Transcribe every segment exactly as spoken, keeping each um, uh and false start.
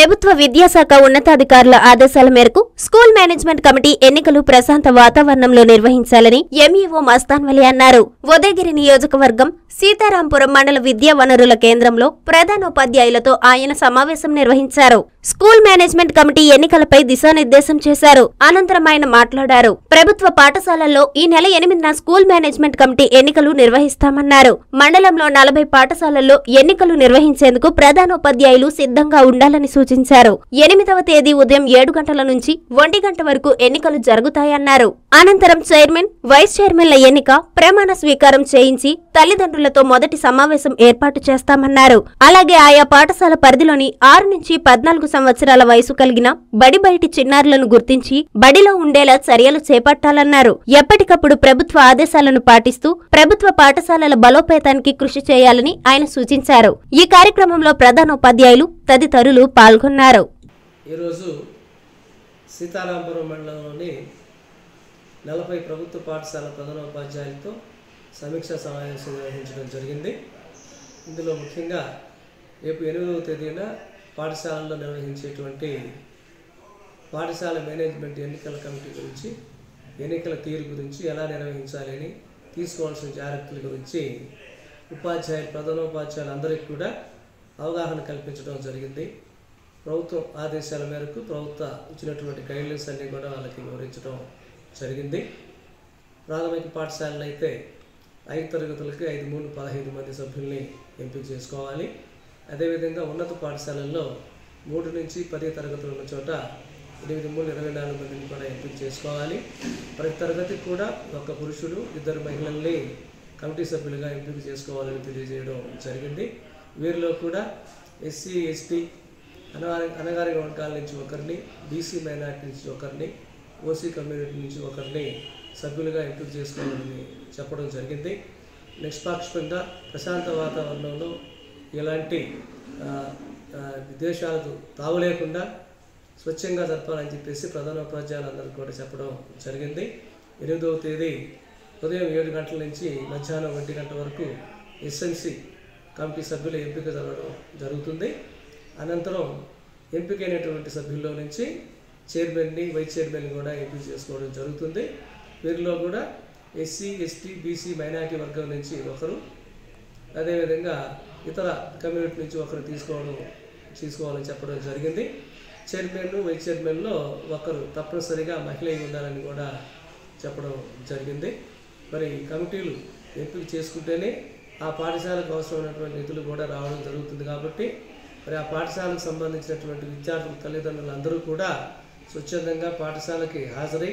ప్రభుత్వ విద్యాశాఖ ఉన్నతాధికారుల ఆదేశాల మేరకు స్కూల్ మేనేజ్మెంట్ కమిటీ ఎన్నికలు ప్రశాంత వాతావరణంలో నిర్వహించాలని ఎంఈఓ మస్తాన్ వలి అన్నారు. ఉదయగిరి నియోజకవర్గం సీతారాంపురం మండల విద్యా వనరుల కేంద్రంలో ప్రధానోపాధ్యాయులతో ఆయన సమావేశం నిర్వహించారు. స్కూల్ మేనేజ్మెంట్ కమిటీ ఎన్నికలపై దిశానిర్దేశం చేశారు. అనంతరం ఆయన మాట్లాడారు. ప్రభుత్వ పాఠశాలల్లో ఈ నెల ఎనిమిదిన స్కూల్ మేనేజ్మెంట్ కమిటీ ఎన్నికలు నిర్వహిస్తామన్నారు. మండలంలో నలభై పాఠశాలల్లో ఎన్నికలు నిర్వహించేందుకు ప్రధానోపాధ్యాయులు సిద్ధంగా ఉండాలని సూచించారు. ఎనిమిదవ తేదీ ఉదయం ఏడు గంటల నుంచి ఒంటి గంట వరకు ఎన్నికలు జరుగుతాయన్నారు. అనంతరం చైర్మన్, వైస్ చైర్మన్ల ఎన్నిక, ప్రమాణ స్వీకారం చేయించి తల్లిదండ్రులతో మొదటి సమావేశం ఏర్పాటు చేస్తామన్నారు. అలాగే ఆయా పాఠశాల పరిధిలోని ఆరు నుంచి పద్నాలుగు సంవత్సరాల వయసు కలిగిన బడి బయటి చిన్నారులను గుర్తించి బడిలో ఉండేలా చర్యలు చేపట్టాలన్నారు. ఎప్పటికప్పుడు ప్రభుత్వ ఆదేశాలను పాటిస్తూ ప్రభుత్వ పాఠశాలల బలోపేతానికి కృషి చేయాలని ఆయన సూచించారు. ఈ కార్యక్రమంలో ప్రధానోపాధ్యాయులు తదితరులు పాల్గొన్నారు. ఈరోజు సీతారాంపురం మండలంలోని నలభై ప్రభుత్వ పాఠశాల ప్రధానోపాధ్యాయులతో సమీక్షా సమావేశం నిర్వహించడం జరిగింది. ఇందులో ముఖ్యంగా రేపు ఎనిమిదవ తేదీన పాఠశాలలో నిర్వహించేటువంటి పాఠశాల మేనేజ్మెంట్ ఎన్నికల కమిటీ గురించి, ఎన్నికల తీరు గురించి, ఎలా నిర్వహించాలని తీసుకోవాల్సిన జాగ్రత్తల గురించి ఉపాధ్యాయులు ప్రధానోపాధ్యాయులు అందరికీ కూడా అవగాహన కల్పించడం జరిగింది. ప్రభుత్వం ఆదేశాల మేరకు ప్రభుత్వ ఇచ్చినటువంటి గైడ్లైన్స్ అన్నీ కూడా వాళ్ళకి వివరించడం జరిగింది. ప్రాథమిక పాఠశాలలు అయితే ఐదు తరగతులకి ఐదు మూడు పదహైదు మంది సభ్యుల్ని ఎంపిక చేసుకోవాలి. అదేవిధంగా ఉన్నత పాఠశాలల్లో మూడు నుంచి పది తరగతులు ఉన్న చోట ఎనిమిది మూడు ఇరవై నాలుగు మందిని కూడా ఎంపిక చేసుకోవాలి. ప్రతి తరగతికి కూడా ఒక పురుషుడు, ఇద్దరు మహిళల్ని కమిటీ సభ్యులుగా ఎంపిక చేసుకోవాలని తెలియజేయడం జరిగింది. వీరిలో కూడా ఎస్సీ, ఎస్టీ, అనగారి అనగారిన వర్గాల నుంచి ఒకరిని, బీసీ మైనార్టీ నుంచి ఒకరిని, ఓసీ కమ్యూనిటీ నుంచి ఒకరిని సభ్యులుగా ఎంపిక చేసుకోవాలని చెప్పడం జరిగింది. నిష్పాక్షికంగా ప్రశాంత వాతావరణంలో ఎలాంటి విద్వేషాలకు తావు లేకుండా స్వచ్ఛంగా జరపాలని చెప్పేసి ప్రధానోపాధ్యాయులందరూ కూడా చెప్పడం జరిగింది. ఎనిమిదవ తేదీ ఉదయం ఏడు గంటల నుంచి మధ్యాహ్నం ఒంటి గంట వరకు ఎస్ఎన్సి కమిటీ సభ్యుల ఎంపిక జరగడం జరుగుతుంది. అనంతరం ఎంపికైనటువంటి సభ్యుల్లో నుంచి చైర్మన్ని, వైస్ చైర్మన్ని కూడా ఎంపిక చేసుకోవడం జరుగుతుంది. వీరిలో కూడా ఎస్సీ, ఎస్టీ, బీసీ, మైనారిటీ వర్గం నుంచి ఒకరు, అదేవిధంగా ఇతర కమ్యూనిటీ నుంచి ఒకరు తీసుకోవడం తీసుకోవాలని చెప్పడం జరిగింది. చైర్మన్, వైస్ చైర్మన్లో ఒకరు తప్పనిసరిగా మహిళ ఉండాలని కూడా చెప్పడం జరిగింది. మరి కమిటీలు ఎంపిక చేసుకుంటేనే ఆ పాఠశాలకు అవసరమైనటువంటి నిధులు కూడా రావడం జరుగుతుంది. కాబట్టి మరి ఆ పాఠశాలకు సంబంధించినటువంటి విద్యార్థుల తల్లిదండ్రులు అందరూ కూడా స్వచ్ఛందంగా పాఠశాలకి హాజరై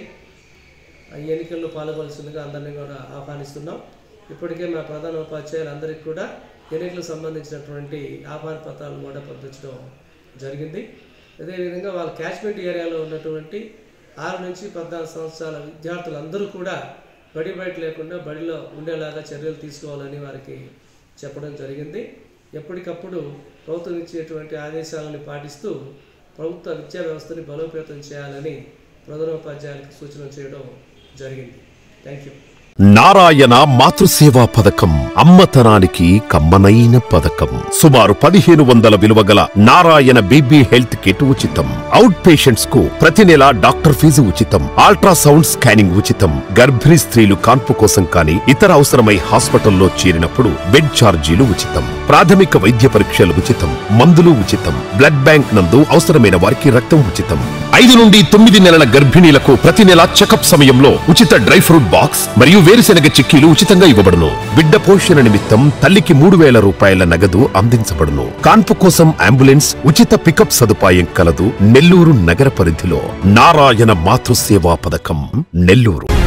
ఈ ఎన్నికల్లో పాల్గొవలసిందిగా అందరినీ కూడా ఆహ్వానిస్తున్నాం. ఇప్పటికే మా ప్రధానోపాధ్యాయులు అందరికీ కూడా ఎన్నికలకు సంబంధించినటువంటి ఆహ్వాన పత్రాలను కూడా పంపించడం జరిగింది. అదేవిధంగా వాళ్ళ క్యాచ్మెంట్ ఏరియాలో ఉన్నటువంటి ఆరు నుంచి పద్నాలుగు సంవత్సరాల విద్యార్థులందరూ కూడా బడి బయట లేకుండా బడిలో ఉండేలాగా చర్యలు తీసుకోవాలని వారికి చెప్పడం జరిగింది. ఎప్పటికప్పుడు ప్రభుత్వం ఇచ్చేటువంటి ఆదేశాలను పాటిస్తూ ప్రభుత్వ విద్యా వ్యవస్థని బలోపేతం చేయాలని ప్రధానోపాధ్యాయులకు సూచన చేయడం జరిగింది. Thank you. నారాయణ మాతృసేవా పథకం అమ్మతనానికి కమ్మనైన పథకం. సుమారు పదిహేను వందల విలువ గల నారాయణ బీబీ హెల్త్ కిట్ ఉచితం. అవుట్ పేషెంట్స్ కు ప్రతి నెల డాక్టర్ ఫీజు ఉచితం. అల్ట్రాసౌండ్ స్కానింగ్ ఉచితం. గర్భిణీ స్త్రీలు కాన్పు కోసం కానీ ఇతర అవసరమై హాస్పిటల్లో చేరినప్పుడు బెడ్ ఛార్జీలు ఉచితం. ప్రాథమిక వైద్య పరీక్షలు ఉచితం. మందులు ఉచితం. బ్లడ్ బ్యాంక్ నందు అవసరమైన వారికి రక్తం ఉచితం. ఐదు నుండి తొమ్మిది నెలల గర్భిణీలకు ప్రతి నెల చెకప్ సమయంలో ఉచిత డ్రై ఫ్రూట్ బాక్స్ మరియు వేరుశెనగ చిక్కీలు ఉచితంగా ఇవ్వబడును. బిడ్డ పోషణ నిమిత్తం తల్లికి మూడు వేల రూపాయల నగదు అందించబడును. కాన్పు కోసం అంబులెన్స్, ఉచిత పికప్ సదుపాయం కలదు. నెల్లూరు నగర పరిధిలో నారాయణ మాతృసేవా పథకం, నెల్లూరు.